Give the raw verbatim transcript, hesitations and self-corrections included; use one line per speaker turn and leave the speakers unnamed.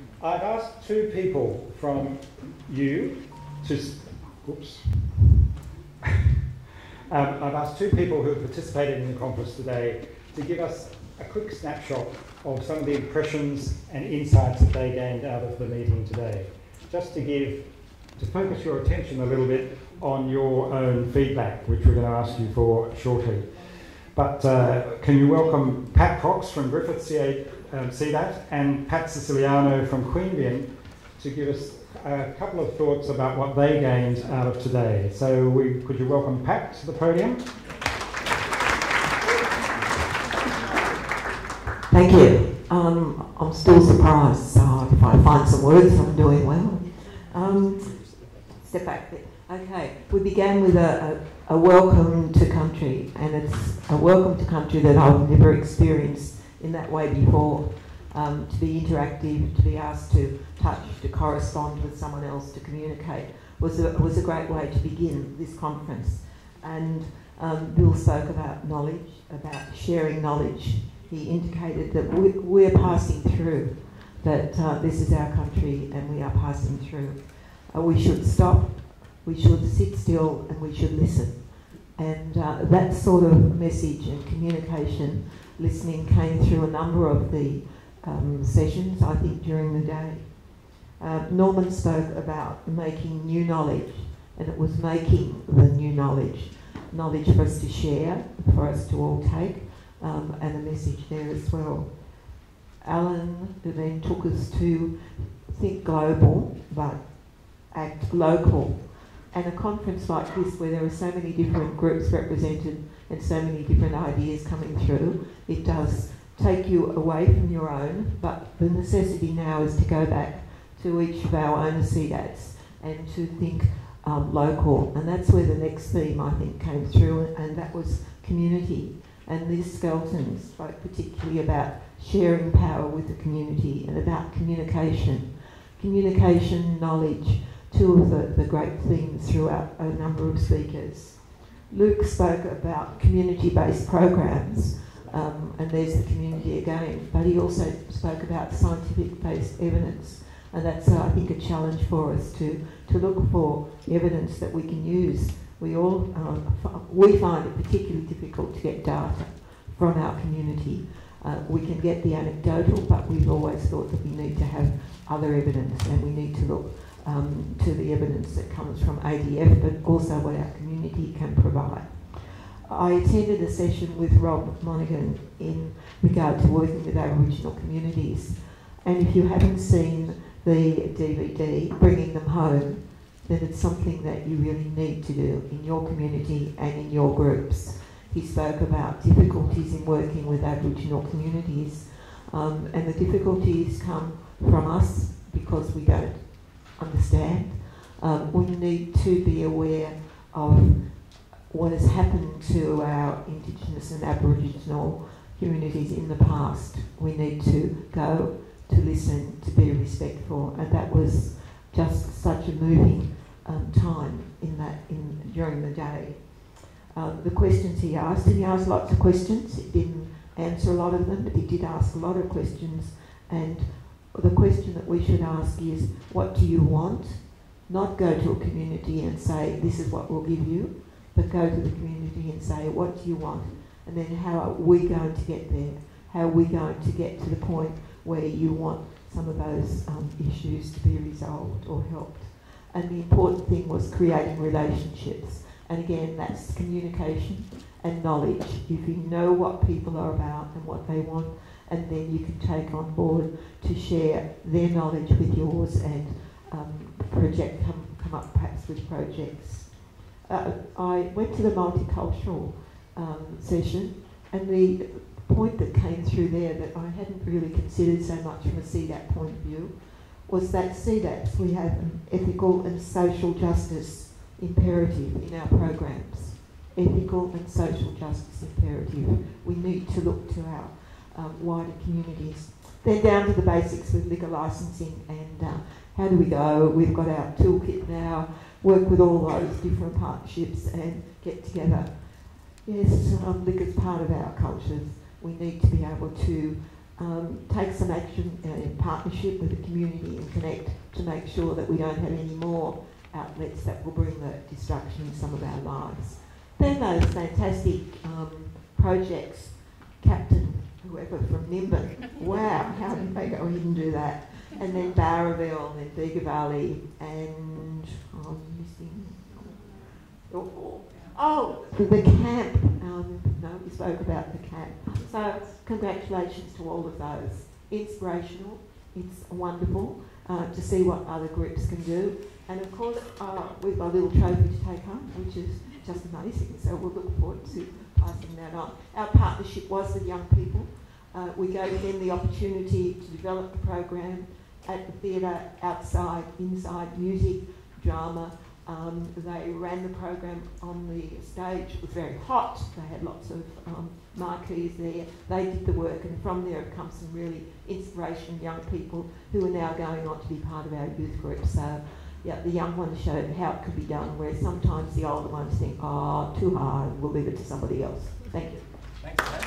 I've asked two people from you to, oops. um, I've asked two people who have participated in the conference today to give us a quick snapshot of some of the impressions and insights that they gained out of the meeting today. Just to give, to focus your attention a little bit on your own feedback, which we're going to ask you for shortly. But uh, can you welcome Pat Cox from Griffith C A, um, C DAT and Pat Siciliano from Queanbeyan to give us a couple of thoughts about what they gained out of today. So we, could you welcome Pat to the podium?
Thank you. Um, I'm still surprised, so if I find some words, I'm doing well. Um, step back a bit. Okay, we began with a, a, a welcome to country, and it's a welcome to country that I've never experienced in that way before. Um, to be interactive, to be asked to touch, to correspond with someone else, to communicate, was a, was a great way to begin this conference. And um, Bill spoke about knowledge, about sharing knowledge. He indicated that we, we're passing through, that uh, this is our country and we are passing through. Uh, we should stop, we should sit still, and we should listen. And uh, that sort of message and communication, listening, came through a number of the um, sessions, I think, during the day. Uh, Norman spoke about making new knowledge, and it was making the new knowledge, knowledge for us to share, for us to all take. Um, and a message there as well. Alan then took us to think global, but act local. And a conference like this, where there are so many different groups represented and so many different ideas coming through, it does take you away from your own, but the necessity now is to go back to each of our own C DATs and to think um, local. And that's where the next theme, I think, came through, and that was community. And Liz Skelton spoke particularly about sharing power with the community and about communication. Communication, knowledge, two of the, the great themes throughout a number of speakers. Luke spoke about community-based programs, um, and there's the community again, but he also spoke about scientific-based evidence, and that's, uh, I think, a challenge for us to, to look for evidence that we can use. We all, um, we find it particularly difficult to get data from our community. Uh, we can get the anecdotal, but we've always thought that we need to have other evidence, and we need to look um, to the evidence that comes from A D F, but also what our community can provide. I attended a session with Rob Monaghan in regard to working with Aboriginal communities, and if you haven't seen the D V D, Bringing Them Home, then it's something that you really need to do in your community and in your groups. He spoke about difficulties in working with Aboriginal communities, um, and the difficulties come from us because we don't understand. Um, we need to be aware of what has happened to our Indigenous and Aboriginal communities in the past. We need to go to listen, to be respectful, and that was just such a moving um, time in that in during the day. Uh, the questions he asked, and he asked lots of questions. He didn't answer a lot of them, but he did ask a lot of questions. And the question that we should ask is, what do you want? Not go to a community and say, this is what we'll give you, but go to the community and say, what do you want? And then how are we going to get there? How are we going to get to the point where you want some of those um, issues to be resolved or helped? And the important thing was creating relationships. And again, that's communication and knowledge. If you know what people are about and what they want, and then you can take on board to share their knowledge with yours and um, project come, come up perhaps with projects. Uh, I went to the multicultural um, session, and the point that came through there that I hadn't really considered so much from a C DAT point of view was that C DATs, we have an ethical and social justice imperative in our programs. Ethical and social justice imperative. We need to look to our um, wider communities. Then down to the basics with liquor licensing and uh, how do we go? We've got our toolkit now, work with all those different partnerships and get together. Yes, um, liquor's part of our cultures. We need to be able to um, take some action uh, in partnership with the community and Connect to make sure that we don't have any more outlets that will bring the destruction in some of our lives. Then those fantastic um, projects, Captain whoever from Nimbin, wow, how did they go ahead and do that? And then Barraville, and then Bega Valley, and oh, I'm missing, oh, oh the, the camp, um, no, we spoke about the camp. So congratulations to all of those. Inspirational, it's wonderful uh, to see what other groups can do. And of course, uh, we've got a little trophy to take home, which is just amazing. So we'll look forward to passing that on. Our partnership was with young people. Uh, we gave them the opportunity to develop the program at the theatre, outside, inside, music, drama. Um, they ran the program on the stage. It was very hot. They had lots of um, marquees there. They did the work, and from there have come some really inspirational young people who are now going on to be part of our youth group. So, yeah, the young ones showed how it could be done, whereas sometimes the older ones think, oh, too hard, we'll leave it to somebody else. Thank you.
Thanks.